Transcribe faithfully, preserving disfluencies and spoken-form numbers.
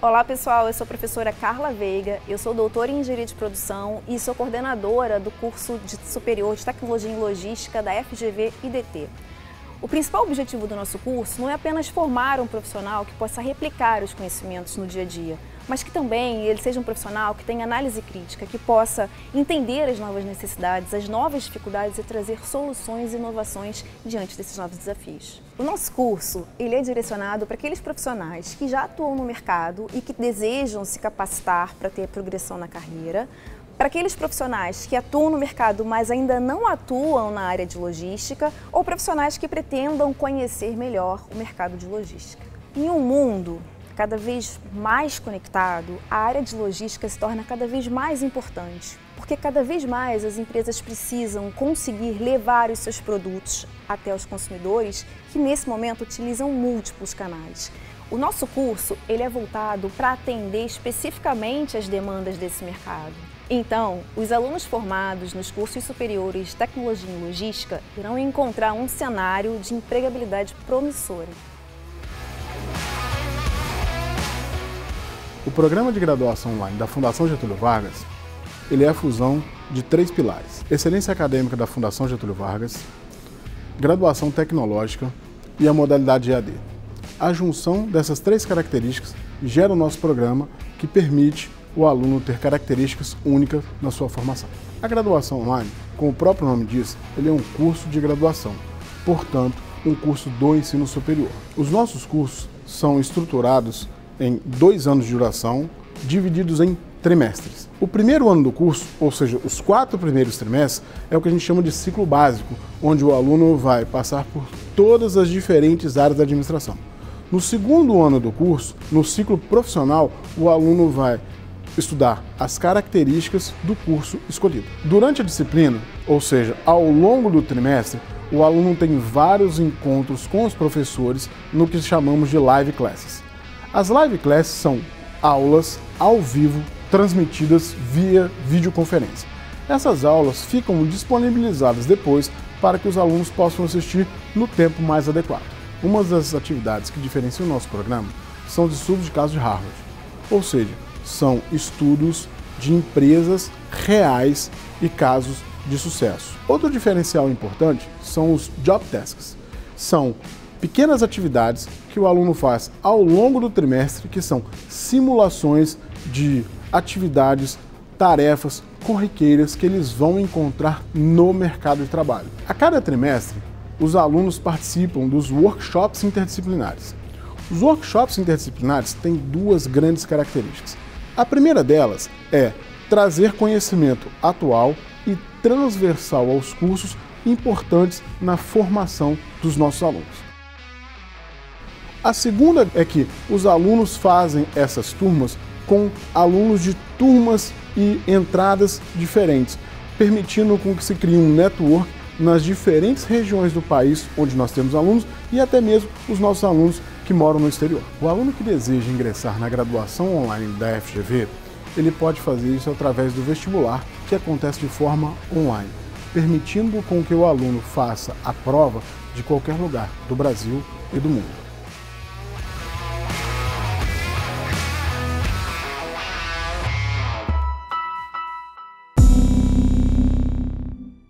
Olá pessoal, eu sou a professora Carla Veiga, eu sou doutora em Engenharia de Produção e sou coordenadora do curso de superior de Tecnologia em Logística da F G V I D T. O principal objetivo do nosso curso não é apenas formar um profissional que possa replicar os conhecimentos no dia a dia, mas que também ele seja um profissional que tenha análise crítica, que possa entender as novas necessidades, as novas dificuldades e trazer soluções e inovações diante desses novos desafios. O nosso curso ele é direcionado para aqueles profissionais que já atuam no mercado e que desejam se capacitar para ter progressão na carreira, para aqueles profissionais que atuam no mercado, mas ainda não atuam na área de logística, ou profissionais que pretendam conhecer melhor o mercado de logística. Em um mundo cada vez mais conectado, a área de logística se torna cada vez mais importante, porque cada vez mais as empresas precisam conseguir levar os seus produtos até os consumidores, que nesse momento utilizam múltiplos canais. O nosso curso ele é voltado para atender especificamente as demandas desse mercado. Então, os alunos formados nos cursos superiores de Tecnologia em Logística irão encontrar um cenário de empregabilidade promissora. O programa de graduação online da Fundação Getúlio Vargas, ele é a fusão de três pilares: excelência acadêmica da Fundação Getúlio Vargas, graduação tecnológica e a modalidade E A D. A junção dessas três características gera o nosso programa, que permite o aluno ter características únicas na sua formação. A graduação online, como o próprio nome diz, ele é um curso de graduação, portanto, um curso do ensino superior. Os nossos cursos são estruturados em dois anos de duração, divididos em trimestres. O primeiro ano do curso, ou seja, os quatro primeiros trimestres, é o que a gente chama de ciclo básico, onde o aluno vai passar por todas as diferentes áreas da administração. No segundo ano do curso, no ciclo profissional, o aluno vai estudar as características do curso escolhido. Durante a disciplina, ou seja, ao longo do trimestre, o aluno tem vários encontros com os professores no que chamamos de live classes. As live classes são aulas ao vivo transmitidas via videoconferência. Essas aulas ficam disponibilizadas depois para que os alunos possam assistir no tempo mais adequado. Uma das atividades que diferenciam o nosso programa são os estudos de caso de Harvard, ou seja, são estudos de empresas reais e casos de sucesso. Outro diferencial importante são os job tasks. São pequenas atividades que o aluno faz ao longo do trimestre, que são simulações de atividades, tarefas corriqueiras que eles vão encontrar no mercado de trabalho. A cada trimestre, os alunos participam dos workshops interdisciplinares. Os workshops interdisciplinares têm duas grandes características. A primeira delas é trazer conhecimento atual e transversal aos cursos importantes na formação dos nossos alunos. A segunda é que os alunos fazem essas turmas com alunos de turmas e entradas diferentes, permitindo com que se crie um network nas diferentes regiões do país onde nós temos alunos e até mesmo os nossos alunos que moram no exterior. O aluno que deseja ingressar na graduação online da F G V, ele pode fazer isso através do vestibular, que acontece de forma online, permitindo com que o aluno faça a prova de qualquer lugar do Brasil e do mundo.